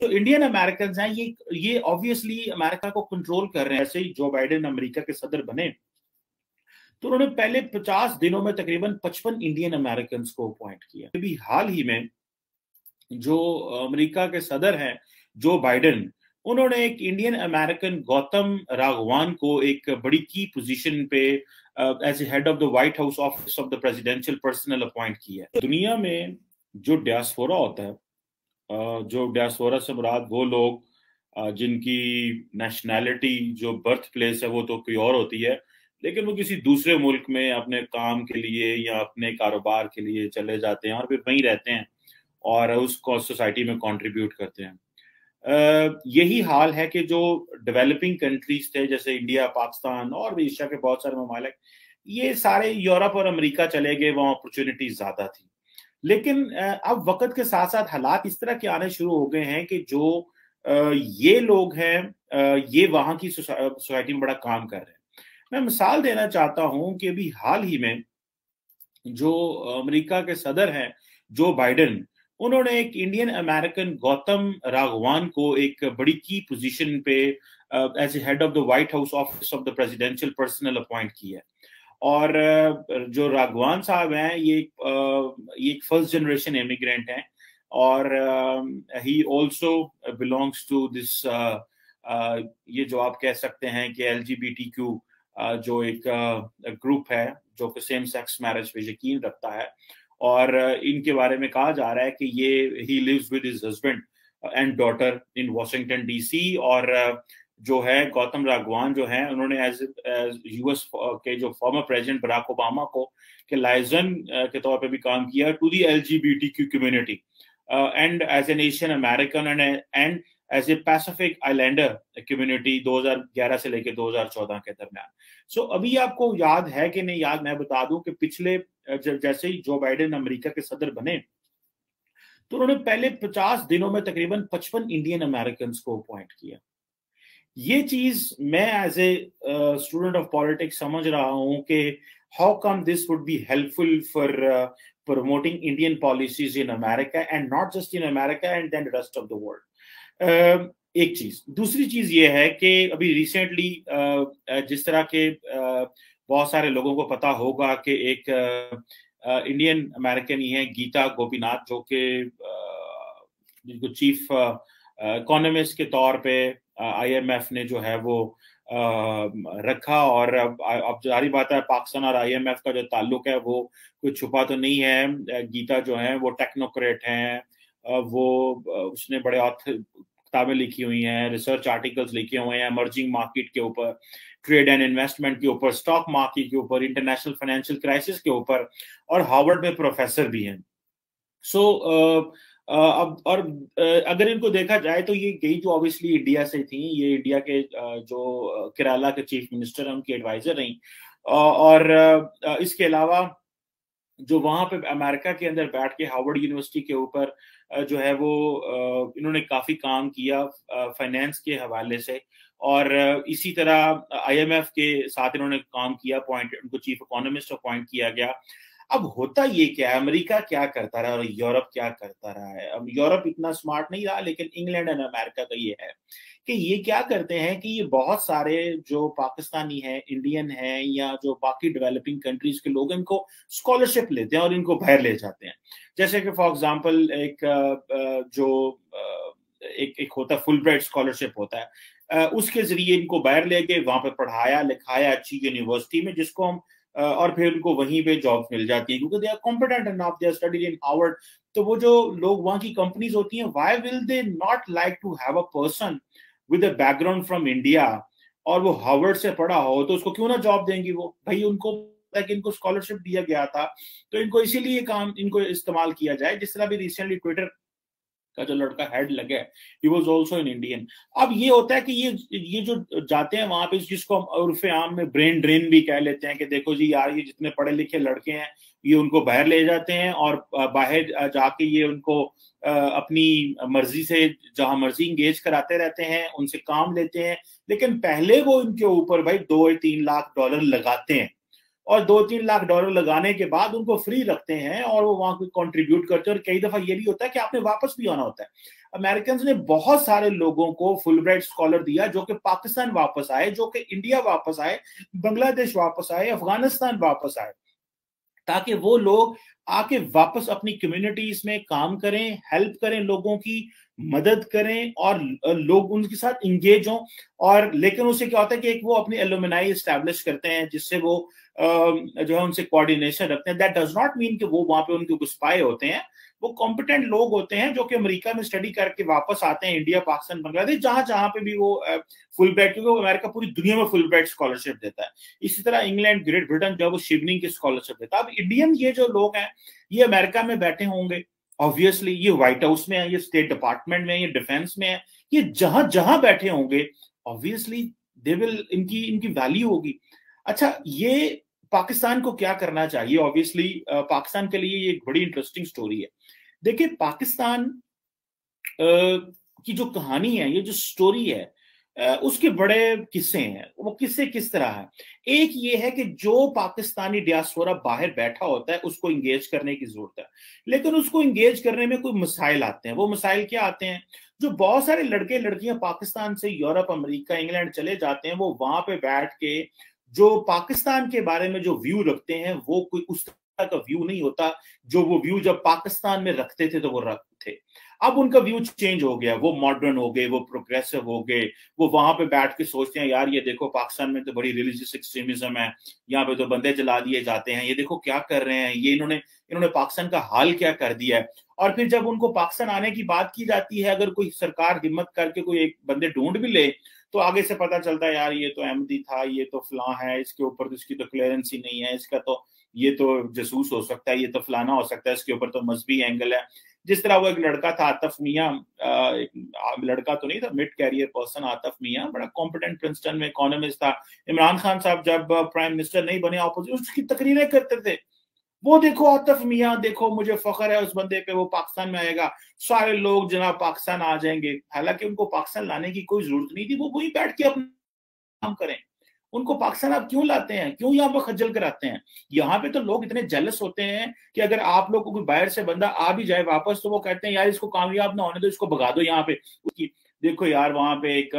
तो Indian American हैं ये ऑब्वियसली अमेरिका को कंट्रोल कर रहे हैं। ऐसे ही जो बाइडेन अमेरिका के सदर बने तो उन्होंने पहले 50 दिनों में तकरीबन 55 इंडियन अमेरिकन को अपॉइंट किया। अभी हाल ही में जो अमेरिका के सदर हैं जो बाइडेन, उन्होंने एक इंडियन अमेरिकन गौतम राघवान को एक बड़ी की पोजीशन पे as a head of the White House office of the presidential personnel appoint किया है। दुनिया में जो डियास्पोरा होता है, जो डियास्पोरा से मुराद वो लोग जिनकी नेशनैलिटी जो बर्थ प्लेस है वो तो कोई और होती है, लेकिन वो किसी दूसरे मुल्क में अपने काम के लिए या अपने कारोबार के लिए चले जाते हैं और फिर वहीं रहते हैं और उसको सोसाइटी में कंट्रीब्यूट करते हैं। यही हाल है कि जो डेवलपिंग कंट्रीज थे जैसे इंडिया, पाकिस्तान और भी एशिया के बहुत सारे ममालिक, ये सारे यूरोप और अमेरिका चले गए, वहाँ अपॉर्चुनिटीज ज्यादा थी। लेकिन अब वक्त के साथ साथ हालात इस तरह के आने शुरू हो गए हैं कि जो ये लोग हैं ये वहां की सोसाइटी में बड़ा काम कर रहे हैं। मैं मिसाल देना चाहता हूं कि अभी हाल ही में जो अमेरिका के सदर हैं जो बाइडेन, उन्होंने एक इंडियन अमेरिकन गौतम राघवान को एक बड़ी की पोजीशन पे as a head of the White House office of the presidential personnel appoint किया है। और जो राघवान साहब हैं ये एक फर्स्ट जनरेशन इमिग्रेंट हैं और he also belongs to this, ये जो आप कह सकते हैं कि LGBTQ जो एक ग्रुप है जो कि सेम सेक्स मैरिज पे यकीन रखता है। और इनके बारे में कहा जा रहा है कि ये he lives with his husband and daughter in Washington DC। और जो है गौतम राघवान जो है उन्होंने एज US के जो फॉर्मर प्रेसिडेंट बराक ओबामा को के लाइजन के तौर पे भी काम किया to the LGBTQ community and as an Asian American and as a Pacific Islander community 2011 से लेकर 2014 के दरमियान। सो अभी आपको याद है कि नहीं याद, मैं बता दूं कि पिछले जैसे ही जो बाइडेन अमेरिका के सदर बने तो उन्होंने पहले 50 दिनों में तकरीबन 55 इंडियन अमेरिकन को अपॉइंट किया। ये चीज मैं as a student of politics समझ रहा हूं कि how come this would be helpful for promoting Indian policies in America and not just in America and then rest of the world. एक चीज, दूसरी चीज ये है कि अभी रिसेंटली जिस तरह के बहुत सारे लोगों को पता होगा कि एक इंडियन अमेरिकन ही है गीता गोपीनाथ, जो कि जिनको चीफ इकोनॉमिस्ट के तौर पे IMF ने जो है वो रखा। और अब जारी बात है पाकिस्तान और IMF का जो ताल्लुक है वो कुछ छुपा तो नहीं है। गीता जो है वो टेक्नोक्रेट हैं, वो उसने बड़े किताबें लिखी हुई हैं, रिसर्च आर्टिकल्स लिखे हुए हैं इमर्जिंग मार्केट के ऊपर, ट्रेड एंड इन्वेस्टमेंट के ऊपर, स्टॉक मार्केट के ऊपर, इंटरनेशनल फाइनेंशियल क्राइसिस के ऊपर, और हार्वर्ड में प्रोफेसर भी हैं। सो अब और अगर इनको देखा जाए तो ये गई जो ऑब्वियसली इंडिया से थी, ये इंडिया के जो केरला के चीफ मिनिस्टर हैं उनकी एडवाइजर रही। और इसके अलावा जो वहां पे अमेरिका के अंदर बैठ के हार्वर्ड यूनिवर्सिटी के ऊपर जो है वो इन्होंने काफी काम किया फाइनेंस के हवाले से। और इसी तरह IMF के साथ इन्होंने काम किया, उनको चीफ इकोनॉमिस्ट अपॉइंट किया गया। अब होता ये क्या है, अमेरिका क्या करता रहा और यूरोप क्या करता रहा है। अब यूरोप इतना स्मार्ट नहीं रहा, लेकिन इंग्लैंड एंड अमेरिका का ये है कि ये क्या करते हैं कि ये बहुत सारे जो पाकिस्तानी हैं, इंडियन हैं या जो बाकी डेवलपिंग कंट्रीज के लोग, इनको स्कॉलरशिप लेते हैं और इनको बाहर ले जाते हैं। जैसे कि फॉर एग्जांपल एक होता है फुल ब्राइट स्कॉलरशिप होता है, उसके जरिए इनको बाहर ले गए, वहां पे पढ़ाया लिखाया अच्छी यूनिवर्सिटी में, जिसको हम और फिर उनको वहीं पे जॉब मिल जाती है क्योंकि they are competent enough, they are studied in Harvard. तो वो जो लोग वहां की कंपनीज होती हैं, why will they not like to have a person with a background from India और वो हार्वर्ड से पढ़ा हो, तो उसको क्यों ना जॉब देंगी वो। भाई उनको पता है कि इनको स्कॉलरशिप दिया गया था, तो इनको इसीलिए काम इनको इस्तेमाल किया जाए। जिस तरह भी रिसेंटली ट्विटर का जो लड़का हेड लगा है, he was also an Indian। अब ये होता है कि ये जो जाते हैं वहां पे, जिसको हम उर्फे आम में ब्रेन ड्रेन भी कह लेते हैं कि देखो जी यार ये जितने पढ़े लिखे लड़के हैं ये उनको बाहर ले जाते हैं और बाहर जाके ये उनको अपनी मर्जी से जहां मर्जी इंगेज कराते रहते हैं, उनसे काम लेते हैं, लेकिन पहले वो इनके ऊपर भाई 2-3 लाख डॉलर लगाते हैं और 2-3 लाख डॉलर लगाने के बाद उनको फ्री रखते हैं और वो वहां को कंट्रीब्यूट करते हैं। और कई दफा ये भी होता है कि आपने वापस भी आना होता है। अमेरिकन ने बहुत सारे लोगों को फुलब्राइट स्कॉलर दिया, जो कि पाकिस्तान वापस आए, जो कि इंडिया वापस आए, बांग्लादेश वापस आए, अफगानिस्तान वापस आए, ताकि वो लोग आके वापस अपनी कम्युनिटीज में काम करें, हेल्प करें, लोगों की मदद करें और लोग उनके साथ इंगेज हों। और लेकिन उससे क्या होता है कि एक वो अपनी एलुमनाई एस्टैब्लिश करते हैं, जिससे वो जो है उनसे कोऑर्डिनेशन रखते हैं। दैट डज नॉट मीन कि वो वहां पे उनके स्पाई होते हैं। वो कॉम्पिटेंट लोग होते हैं जो कि अमेरिका में स्टडी करके वापस आते हैं, इंडिया, पाकिस्तान, बांग्लादेश, जहां जहां पे भी वो फुल ब्राइट, क्योंकि अमेरिका पूरी दुनिया में फुल ब्राइट स्कॉलरशिप देता है। इसी तरह इंग्लैंड, ग्रेट ब्रिटेन जो है वो शिवनिंग की स्कॉलरशिप देता है। अब इंडियन ये जो लोग हैं, ये अमेरिका में बैठे होंगे, ऑब्वियसली ये व्हाइट हाउस में है, ये स्टेट डिपार्टमेंट में है, ये डिफेंस में है, ये जहां जहां बैठे होंगे, ऑब्वियसली दे विल, इनकी इनकी वैल्यू होगी। अच्छा, ये पाकिस्तान को क्या करना चाहिए? ऑब्वियसली पाकिस्तान के लिए ये एक बड़ी इंटरेस्टिंग स्टोरी है। देखिए, पाकिस्तान की जो कहानी है, ये जो स्टोरी है, उसके बड़े किस्से हैं। वो किस्से किस तरह है? एक ये है कि जो पाकिस्तानी डियास्पोरा बाहर बैठा होता है, उसको इंगेज करने की जरूरत है, लेकिन उसको इंगेज करने में कोई मसाइल आते हैं। वो मसाइल क्या आते हैं? जो बहुत सारे लड़के लड़कियां पाकिस्तान से यूरोप, अमेरिका, इंग्लैंड चले जाते हैं, वो वहां पे बैठ के जो पाकिस्तान के बारे में जो व्यू रखते हैं, वो कोई उस तरह का व्यू नहीं होता जो वो व्यू जब पाकिस्तान में रखते थे तो वो रखते थे। अब उनका व्यू चेंज हो गया, वो मॉडर्न हो गए, वो प्रोग्रेसिव हो गए। वो वहां पे बैठ के सोचते हैं, यार ये देखो पाकिस्तान में तो बड़ी रिलीजियस एक्सट्रीमिज्म है, यहाँ पे तो बंदे जला दिए जाते हैं, ये देखो क्या कर रहे हैं, ये इन्होंने पाकिस्तान का हाल क्या कर दिया है। और फिर जब उनको पाकिस्तान आने की बात की जाती है, अगर कोई सरकार हिम्मत करके कोई एक बंदे ढूंढ भी ले, तो आगे से पता चलता है, यार ये तो अहमदी था, ये तो फलां है, इसके ऊपर तो इसकी तो क्लियरेंस ही नहीं है, इसका तो ये तो जसूस हो सकता है, ये तो फलाना हो सकता है, इसके ऊपर तो मजहबी एंगल है। जिस तरह वो एक लड़का था आतिफ मियां, लड़का तो नहीं था, mid career person, Atif Mian, बड़ा कॉम्पिटेंट, प्रिंसटन में इकोनॉमिस्ट था। इमरान खान साहब जब प्राइम मिनिस्टर नहीं बने, ऑपोजिशन उसकी तकरीरें करते थे, वो देखो आतिफ मियां, देखो मुझे फख्र है उस बंदे पे, वो पाकिस्तान में आएगा, सारे लोग जनाब पाकिस्तान आ जाएंगे। हालांकि उनको पाकिस्तान लाने की कोई जरूरत नहीं थी, वो वहीं बैठ के अपना काम करें। उनको पाकिस्तान आप क्यों लाते हैं, क्यों यहाँ पर खज्जल कराते हैं? यहाँ पे तो लोग इतने जेलस होते हैं कि अगर आप लोग को कोई बाहर से बंदा आ भी जाए वापस, तो वो कहते हैं यार इसको कामयाब ना होने दो, इसको भगा दो यहाँ पे। उसकी देखो यार, वहां पे एक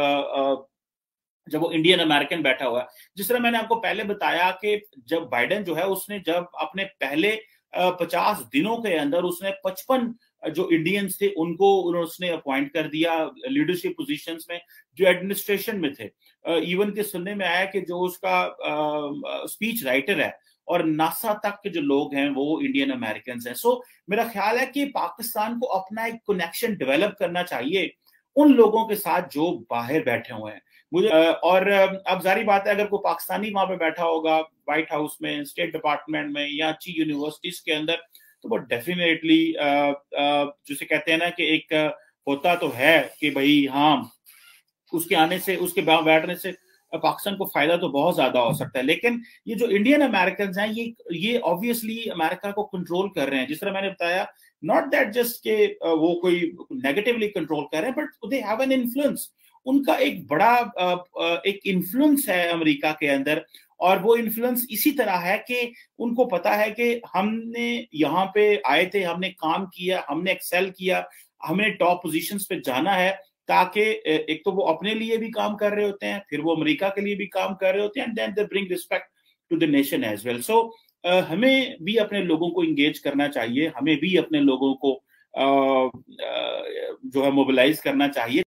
जब वो इंडियन अमेरिकन बैठा हुआ है, जिस तरह मैंने आपको पहले बताया कि जब बाइडेन जो है, उसने जब अपने पहले 50 दिनों के अंदर उसने 55 जो इंडियंस थे उनको उसने अपॉइंट कर दिया लीडरशिप पोजीशंस में, जो एडमिनिस्ट्रेशन में थे। इवन के सुनने में आया कि जो उसका स्पीच राइटर है और नासा तक के जो लोग हैं वो इंडियन अमेरिकन हैं। सो मेरा ख्याल है कि पाकिस्तान को अपना एक कनेक्शन डेवलप करना चाहिए उन लोगों के साथ जो बाहर बैठे हुए हैं। मुझे और अब जारी बात है, अगर कोई पाकिस्तानी वहां पे बैठा होगा व्हाइट हाउस में, स्टेट डिपार्टमेंट में या अच्छी यूनिवर्सिटीज के अंदर, तो वो डेफिनेटली जिसे कहते हैं ना कि एक होता तो है कि भाई हाँ, उसके आने से, उसके बैठने से पाकिस्तान को फायदा तो बहुत ज्यादा हो सकता है। लेकिन ये जो इंडियन अमेरिकन हैं, ये ऑब्वियसली अमेरिका को कंट्रोल कर रहे हैं, जिस तरह मैंने बताया। नॉट दैट जस्ट के वो कोई नेगेटिवली कंट्रोल कर रहे हैं, but they have an influence. उनका एक बड़ा एक इन्फ्लुएंस है अमेरिका के अंदर, और वो इन्फ्लुएंस इसी तरह है कि उनको पता है कि हमने यहाँ पे आए थे, हमने काम किया, हमने एक्सेल किया, हमें टॉप पोजीशंस पे जाना है, ताकि एक तो वो अपने लिए भी काम कर रहे होते हैं, फिर वो अमेरिका के लिए भी काम कर रहे होते हैं, and then they bring respect to the nation as well. So हमें भी अपने लोगों को इंगेज करना चाहिए, हमें भी अपने लोगों को जो है मोबिलाइज करना चाहिए।